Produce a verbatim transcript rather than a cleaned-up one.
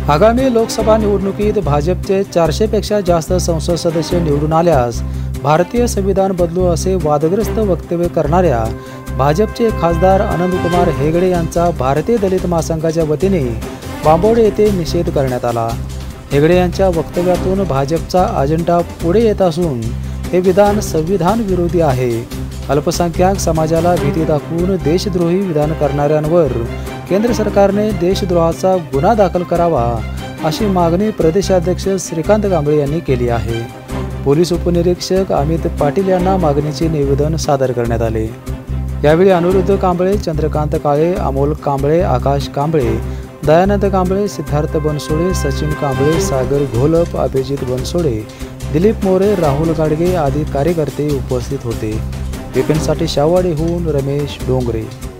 आगामी लोकसभा निवडणुकीत भाजपचे चारशे पेक्षा जास्त संसद सदस्य निवडून आल्यास भारतीय संविधान बदलू असे वादग्रस्त वक्तव्य करणाऱ्या भाजपचे खासदार आनंदकुमार हेगडे यांचा भारतीय दलित महासंघाच्या वतीने बांबोडे येथे निषेध करण्यात आला। हेगडे यांच्या वक्तव्यातून भाजपचा अजेंडा पुढे येत असून हे विधान संविधान विरोधी आहे। अल्पसंख्याक समाजाला भीती दाखवून देशद्रोही विधान करणाऱ्यांवर केंद्र सरकारने देशद्रोहाचा गुन्हा दाखल करावा अशी मागणी प्रदेशाध्यक्ष श्रीकांत कांबळे यांनी केली आहे। पोलीस उपनिरीक्षक अमित पाटील यांना मागणीचे निवेदन सादर करण्यात आले। यावेळी अनिरुद्ध कांबळे, चंद्रकांत काळे, अमोल कांबळे, आकाश कांबळे, दयानंद कांबळे, सिद्धार्थ बनसोडे, सचिन कांबळे, सागर घोलप, अभिजित बनसोडे, दिलीप मोरे, राहुल गाडगे आदी कार्यकर्ते उपस्थित होते। विपिनसाठी शाहवाडीहून रमेश डोंगरे।